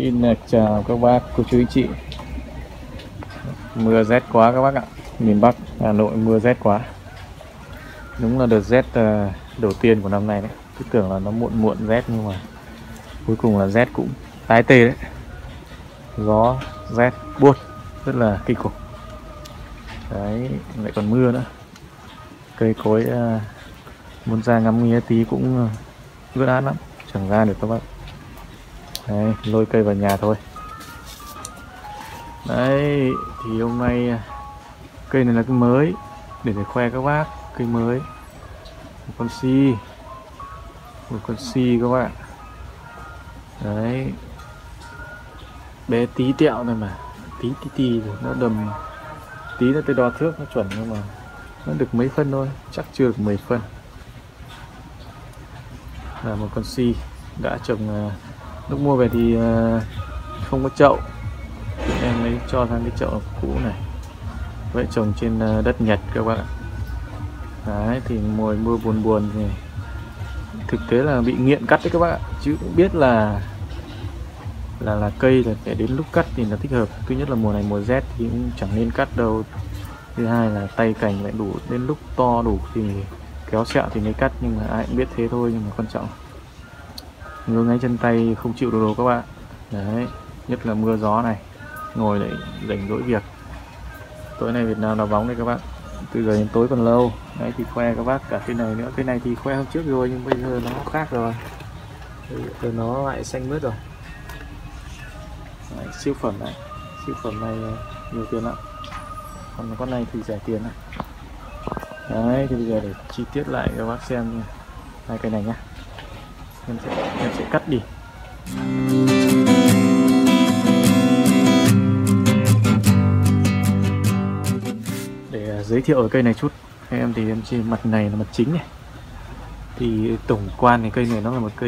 Xin chào các bác, cô chú anh chị. Mưa rét quá các bác ạ. Miền Bắc, Hà Nội mưa rét quá. Đúng là đợt rét đầu tiên của năm nay đấy. Cứ tưởng là nó muộn muộn rét nhưng mà cuối cùng là rét cũng tái tê đấy. Gió, rét, buốt, rất là kinh khủng. Đấy, lại còn mưa nữa. Cây cối muốn ra ngắm nghía tí cũng ướt át lắm, chẳng ra được các bác. Đấy, lôi cây vào nhà thôi. Đấy, thì hôm nay cây này là cây mới để khoe các bác, cây mới. Một con si các bạn. Đấy, bé tí tẹo này mà, tí rồi, nó đầm tí nữa tôi đo thước nó chuẩn nhưng mà nó được mấy phân thôi, chắc chưa được 10 phân. Là một con si đã trồng. Lúc mua về thì không có chậu, em lấy cho sang cái chậu cũ này. Vậy trồng trên đất Nhật các bạn ạ. Đấy, thì mùa mưa buồn thì thực tế là bị nghiện cắt đấy các bạn ạ. Chứ cũng biết là cây là phải đến lúc cắt thì nó thích hợp. Thứ nhất là mùa này mùa rét thì cũng chẳng nên cắt đâu. Thứ hai là tay cành lại đủ, đến lúc to đủ thì kéo sẹo thì mới cắt. Nhưng mà ai cũng biết thế thôi, nhưng mà quan trọng ngứa ngáy chân tay không chịu được đâu các bạn. Đấy, nhất là mưa gió này, ngồi lại rảnh rỗi việc. Tối nay Việt Nam đá bóng đây các bạn, từ giờ đến tối còn lâu. Đấy thì khoe các bác cả cây này nữa. Cây này thì khoe hôm trước rồi nhưng bây giờ nó khác rồi, bây giờ nó lại xanh mướt rồi. Đấy, siêu phẩm này nhiều tiền lắm, còn con này thì rẻ tiền này. Đấy thì bây giờ để chi tiết lại các bác xem hai cây này nhá. Em sẽ cắt đi. Để giới thiệu ở cây này chút em thì em trên mặt này là mặt chính này. Thì tổng quan thì cây này nó là một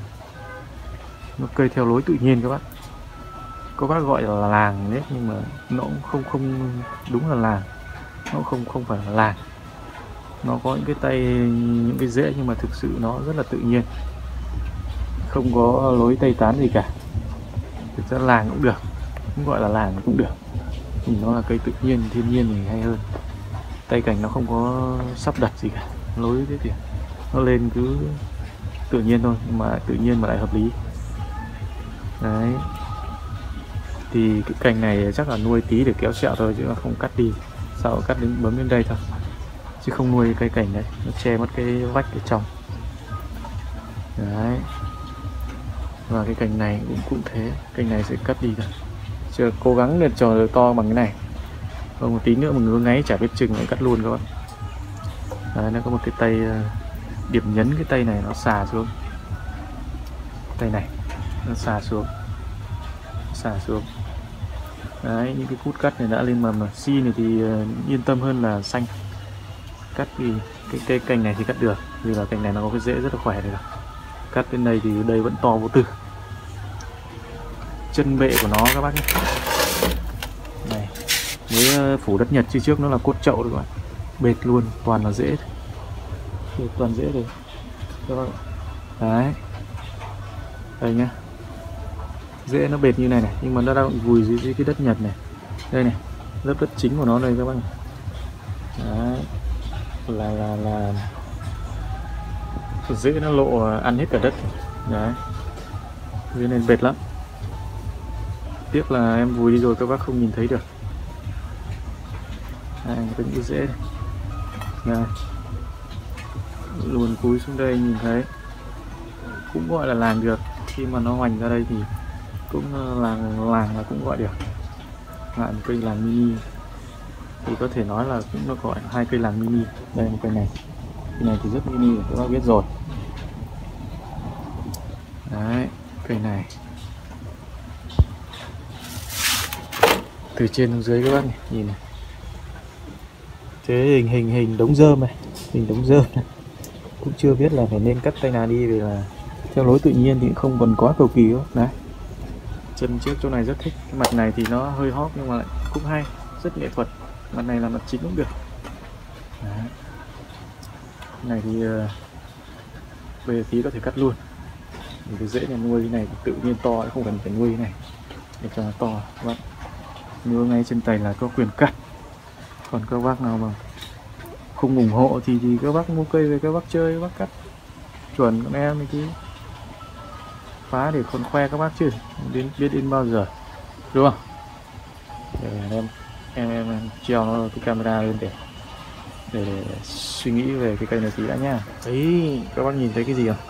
cây theo lối tự nhiên các bác. Có bác gọi là làng đấy nhưng mà nó cũng không đúng là làng, nó không phải là làng. Nó có những cái tay, những cái rễ nhưng mà thực sự nó rất là tự nhiên, không có lối tây tán gì cả. Thực ra làng cũng được, cũng gọi là làng cũng được, thì nó là cây tự nhiên, thiên nhiên thì hay hơn. Tay cành nó không có sắp đặt gì cả, lối thế thì nó lên cứ tự nhiên thôi, nhưng mà tự nhiên mà lại hợp lý. Đấy, thì cái cành này chắc là nuôi tí để kéo sẹo thôi chứ không cắt đi. Sau cắt đến bấm đến đây thôi, chứ không nuôi cây cảnh đấy, nó che mất cái vách ở trong. Đấy, và cái cành này cũng thế, cành này sẽ cắt đi thôi. Chưa cố gắng để cho nó to bằng cái này, còn một tí nữa mà ngứa ngáy chả biết chừng lại cắt luôn các bạn. Đấy, nó có một cái tay điểm nhấn, cái tay này nó xà xuống, tay này nó xà xuống. Đấy, những cái cút cắt này đã lên mầm. Si này thì yên tâm hơn là xanh. Cắt thì cái cây cành này thì cắt được, vì là cành này nó có cái rễ rất là khỏe rồi. Cắt bên đây thì đây vẫn to vô tư. Chân bệ của nó các bác nhé, này với phủ đất Nhật, chứ trước nó là cốt chậu rồi các bạn. Bệt luôn, toàn là rễ, toàn rễ rồi các bác. Đấy, đây nhá, rễ nó bệt như này này, nhưng mà nó đang vùi dưới cái đất Nhật này. Đây này, lớp đất chính của nó đây các bác này. Đấy, là rễ nó lộ ăn hết cả đất. Đấy, dưới này bệt lắm, tiếc là em vùi đi rồi các bác không nhìn thấy được. Đây, có những cái rễ này. Đây, luồn cúi xuống đây nhìn thấy, cũng gọi là làng được. Khi mà nó hoành ra đây thì cũng làng là cũng gọi được, lại một cây làng mini thì có thể nói là cũng nó gọi hai cây làng mini. Đây một cây này thì rất mini rồi các bác biết rồi. Đấy, cây này từ trên xuống dưới các bác này, nhìn này, thế hình đống rơm này, hình đống rơm này. Cũng chưa biết là phải nên cắt tay nào đi, vì là theo lối tự nhiên thì không còn quá cầu kỳ đâu. Đấy, chân trước chỗ này rất thích, cái mặt này thì nó hơi hóp nhưng mà lại cũng hay, rất nghệ thuật. Mặt này là mặt chính cũng được. Đấy, cái này thì bây giờ tí có thể cắt luôn, vì cái rễ này nuôi cái này thì tự nhiên to, không cần phải nuôi cái này. để cho nó to các bác. Mua ngay trên tay là có quyền cắt. Còn các bác nào mà không ủng hộ thì các bác mua cây về các bác chơi, các bác cắt chuẩn con em thì phá để còn khoe các bác chứ biết đến bao giờ, đúng không? Để em treo nó cái camera lên để suy nghĩ về cái cây này tí đã nha. Đấy, các bác nhìn thấy cái gì không?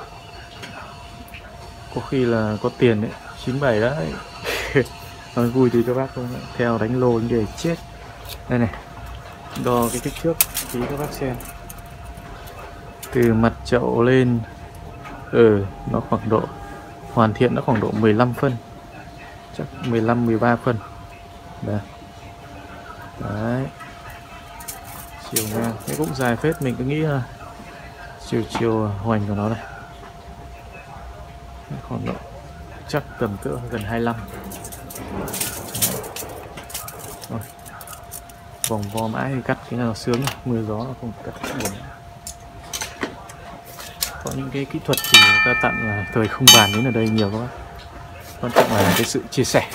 Có khi là có tiền đấy, 97 đấy. Nói vui thì các bác không theo đánh lô để chết. Đây này, đo cái kích thước tí các bác xem. Từ mặt chậu lên nó khoảng độ hoàn thiện, nó khoảng độ 15 phân, chắc 15-13 phân. Đấy, chiều ngang cái cũng dài phết, mình cứ nghĩ là chiều hoành của nó này khoảng độ chắc tầm cỡ gần 25. Rồi, vòng vo mãi thì cắt cái nào sướng, mưa gió nó không cắt buồn. Có những cái kỹ thuật thì người ta tặng là thời không bàn đến ở đây nhiều các bác, quan trọng là cái sự chia sẻ.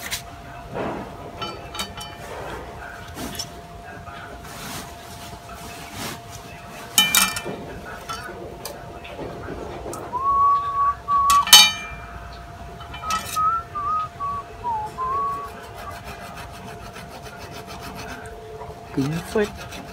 Cứng phết.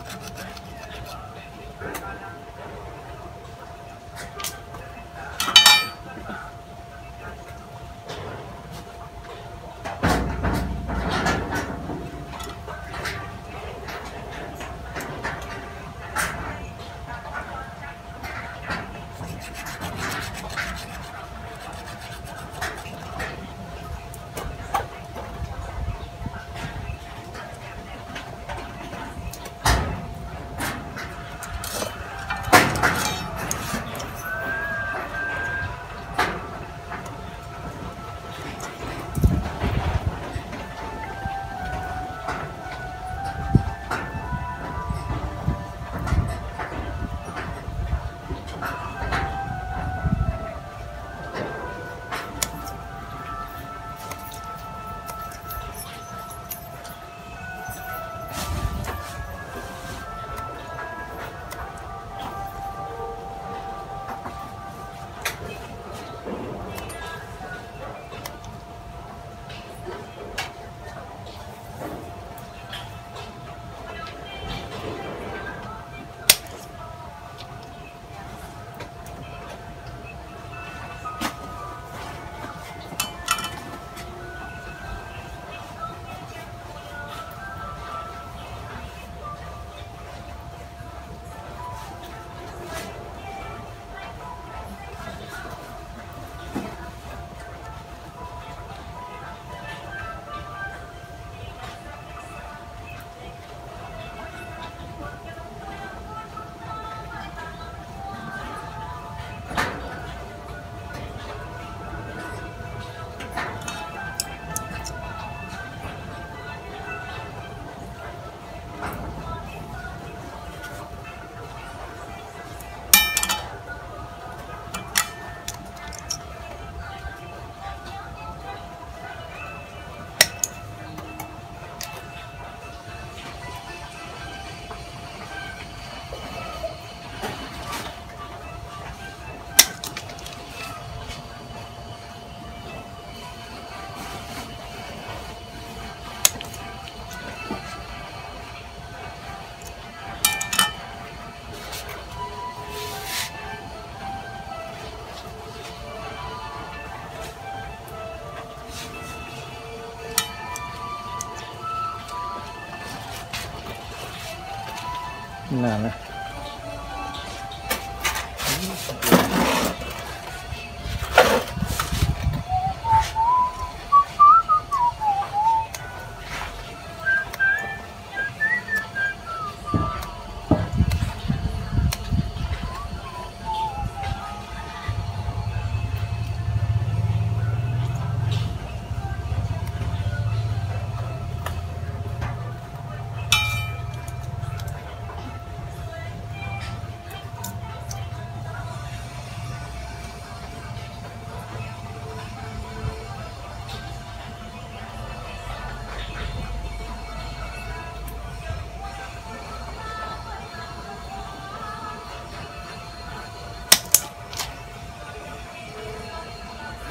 Nào này.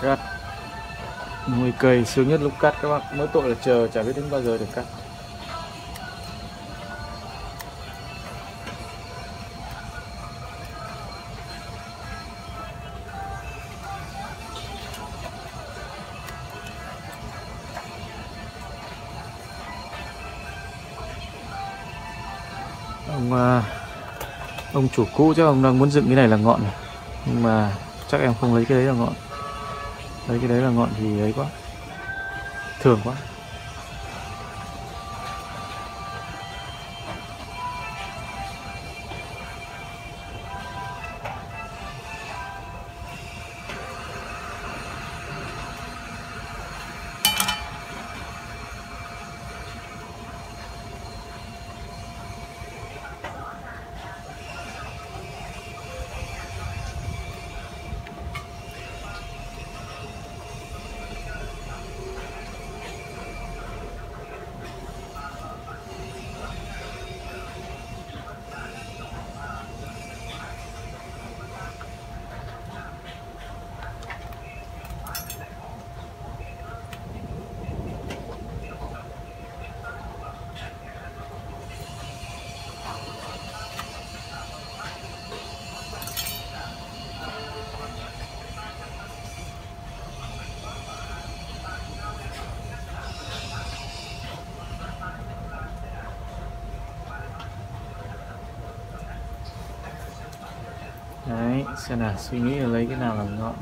Cắt nuôi cây sướng nhất lúc cắt các bạn, mỗi tội là chờ chả biết đến bao giờ được cắt. Ông chủ cũ chắc ông đang muốn dựng cái này là ngọn này, nhưng mà chắc em không lấy cái đấy là ngọn, lấy cái đấy là ngọn thì ấy quá, thường quá. Đấy, xem nào, suy nghĩ là lấy cái nào làm ngọn.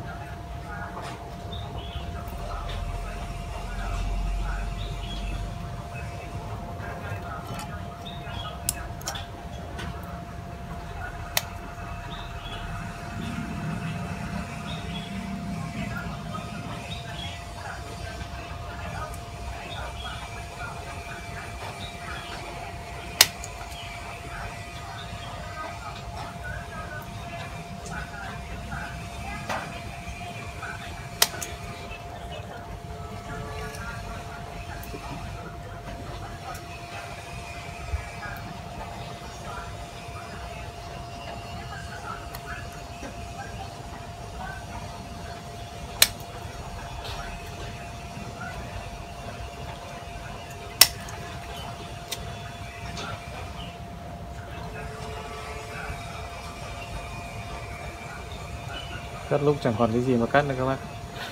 Cắt lúc chẳng còn cái gì mà cắt nữa các bác.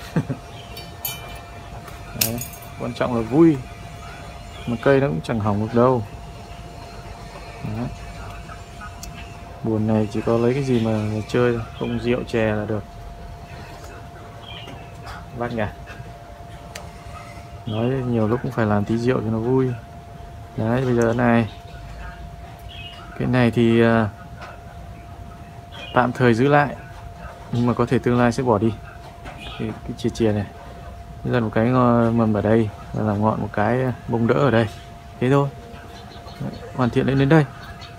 Đấy, quan trọng là vui, mà cây nó cũng chẳng hỏng được đâu. Đấy. Buồn này chỉ có lấy cái gì mà chơi, không rượu chè là được bác nhỉ. Nói nhiều lúc cũng phải làm tí rượu cho nó vui. Đấy, bây giờ này, cái này thì tạm thời giữ lại, nhưng mà có thể tương lai sẽ bỏ đi. Cái chìa chìa này dần một cái mầm ở đây, và làm ngọn một cái bông đỡ ở đây, thế thôi. Đấy, hoàn thiện lên đến đây.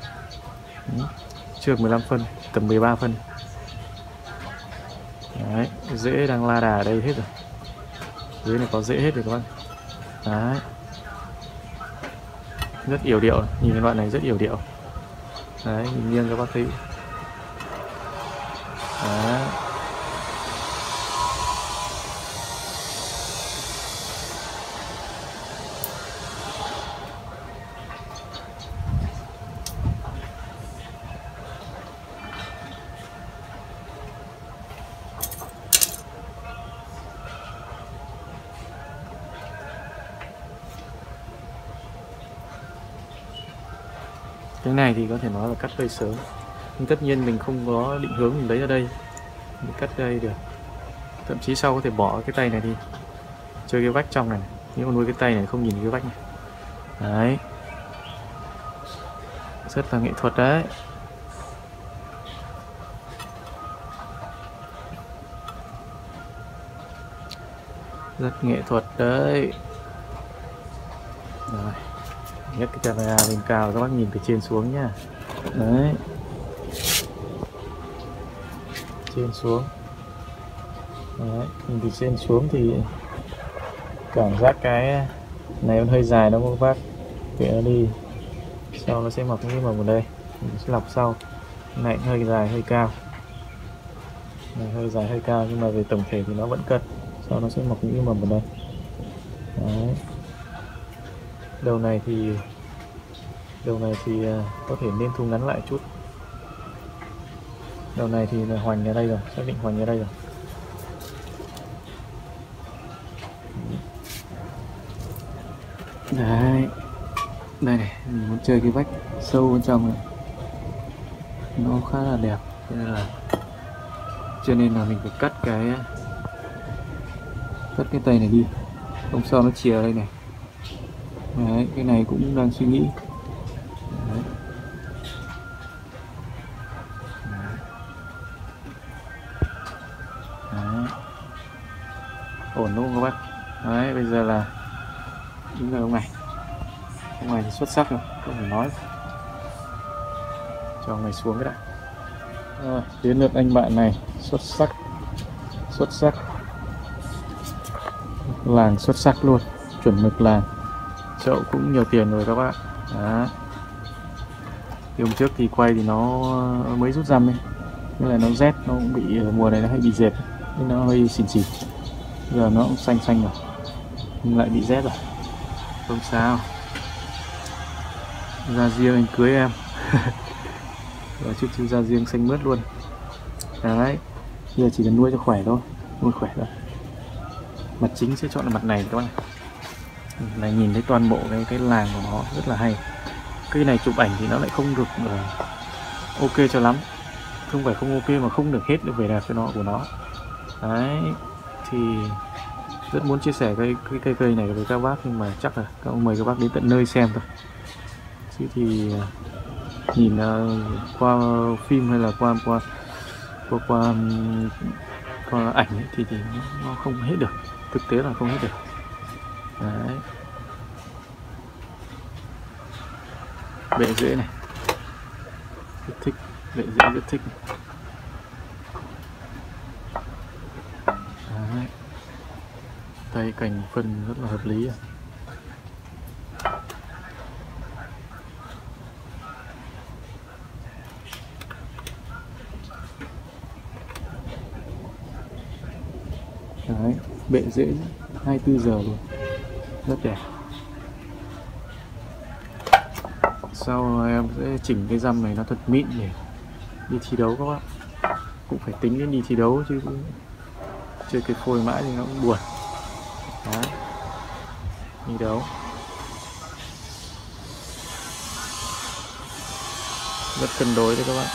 Chưa 15 phân, tầm 13 phân. Đấy, rễ đang la đà ở đây hết rồi, dưới này có rễ hết rồi các bạn. Đấy, rất yểu điệu, nhìn cái đoạn này rất yểu điệu. Đấy, nhìn nghiêng các bác thấy. Đấy. Cái này thì có thể nói là cắt cây sớm, nhưng tất nhiên mình không có định hướng mình lấy ở đây, mình cắt đây được. Thậm chí sau có thể bỏ cái tay này đi, chơi cái vách trong này, nếu mà nuôi cái tay này không nhìn cái vách này. Đấy, rất là nghệ thuật đấy. Rất nghệ thuật đấy. Rồi, nhấc cái camera lên cao các bác nhìn từ trên xuống nhá. Đấy, trên xuống. Đấy, nhìn từ trên xuống thì cảm giác cái này nó hơi dài đó các bác, kệ nó đi, sau nó sẽ mọc những cái mầm ở đây, mình sẽ lọc sau. Cái này hơi dài hơi cao, này hơi dài hơi cao, nhưng mà về tổng thể thì nó vẫn cân. sau nó sẽ mọc những cái mầm ở đây. Đấy. Đầu này thì có thể nên thu ngắn lại chút. Đầu này thì là hoành ở đây rồi, xác định hoành ở đây rồi. Đấy, đây này, mình muốn chơi cái vách sâu bên trong này, nó khá là đẹp, cho nên là mình phải cắt cái tay này đi, không sao nó chìa đây này. Đấy, cái này cũng đang suy nghĩ. Đấy. Đấy. Ổn đúng không các bác? Đấy, bây giờ là đúng rồi, ông này thì xuất sắc rồi, không phải nói. Cho ông này xuống cái đã. Rồi, đến lượt anh bạn này, xuất sắc, làng xuất sắc luôn, chuẩn mực làng. Chậu cũng nhiều tiền rồi các bạn. Đó. Hôm trước thì quay thì nó mới rút răm ấy, nên là nó rét, nó cũng bị, mùa này nó hay bị dẹp nên nó hơi xỉn. Giờ nó cũng xanh rồi, nhưng lại bị rét rồi. Không sao, ra riêng anh cưới em. Và chú ra riêng xanh mướt luôn. Đấy, giờ chỉ cần nuôi cho khỏe thôi, nuôi khỏe thôi. Mặt chính sẽ chọn là mặt này các bạn này, nhìn thấy toàn bộ cái làng của nó rất là hay. Cây này chụp ảnh thì nó lại không được ok cho lắm, không phải không ok mà không được hết được vẻ đẹp của nó. Đấy, thì rất muốn chia sẻ cái cây này với các bác, nhưng mà chắc là mời các bác đến tận nơi xem thôi, chứ thì nhìn qua phim hay là qua ảnh ấy, thì nó không hết được, thực tế là không hết được. Đấy, bệ rễ này rất thích, bệ rễ rất thích. Đấy, tay cành phân rất là hợp lý. Đấy, bệ rễ 24 giờ luôn, rất đẹp. Sau em sẽ chỉnh cái răm này nó thật mịn để đi thi đấu các bạn. Cũng phải tính đến đi thi đấu chứ chơi cái phôi mãi thì nó cũng buồn. Đấy, đi đấu rất cân đối đấy các bạn.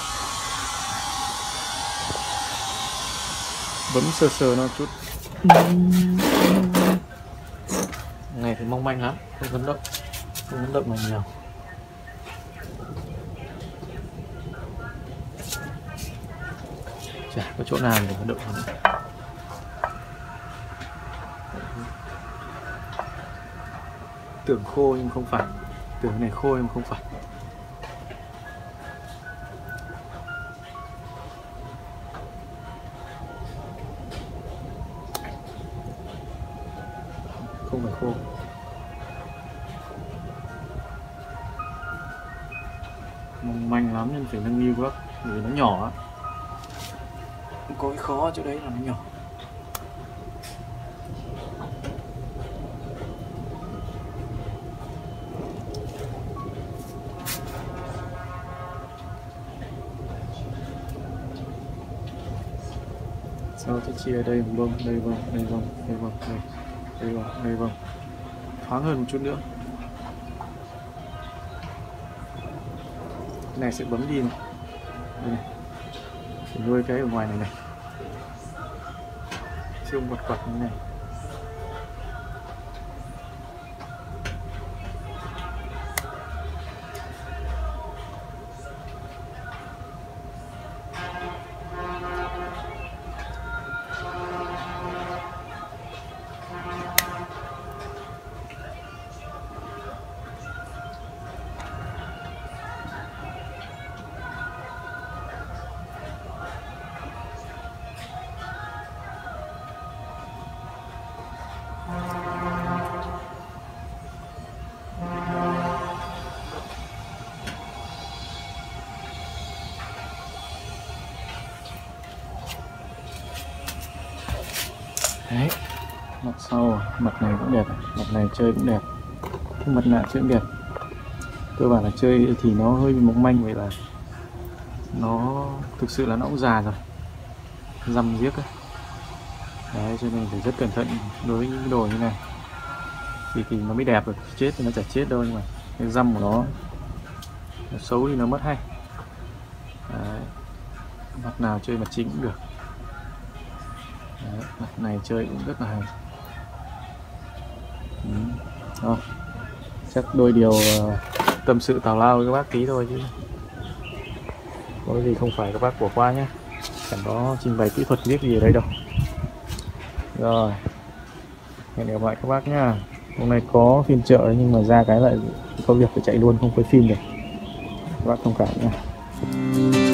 Bấm sờ nó chút. Này thì mong manh lắm, không vận động mà nhiều. Chả có chỗ nào để vận động nữa. Tưởng khô nhưng không phải, tưởng này khô nhưng không phải. Không phải khô. Mong manh lắm nên phải nâng niu quá, vì nó nhỏ á. Có cái khó ở chỗ đấy là nó nhỏ. Sau tôi chia đây vâng, đây vâng, đây vâng, đây vâng, đây vâng, đây vâng, thoáng hơn một chút nữa. Cái này sẽ bấm đi này. Đây này, để nuôi cái ở ngoài này này, siêu quạt như này. Đấy, mặt sau, mặt này cũng đẹp, mặt này chơi cũng đẹp, mặt nạ chơi cũng đẹp. Cơ bản là chơi thì nó hơi bị mỏng manh, vậy là nó thực sự là nó cũng già rồi, dăm giếc ấy. Đấy, cho nên phải rất cẩn thận đối với những cái đồ như này thì nó mới đẹp được. Chết thì nó chả chết đâu, nhưng mà cái dăm của nó xấu thì nó mất hay. Đấy, mặt nào chơi mặt chính cũng được. Đấy, mặt này chơi cũng rất là hay. Đó. Chắc đôi điều tâm sự tào lao với các bác tí thôi chứ có gì không phải các bác bỏ qua nhé, chẳng có trình bày kỹ thuật biết gì ở đây đâu. Rồi, hẹn gặp lại các bác nhá. Hôm nay có phiên chợ nhưng mà ra cái lại có việc phải chạy luôn, không quay phim được, các bác thông cảm nhé.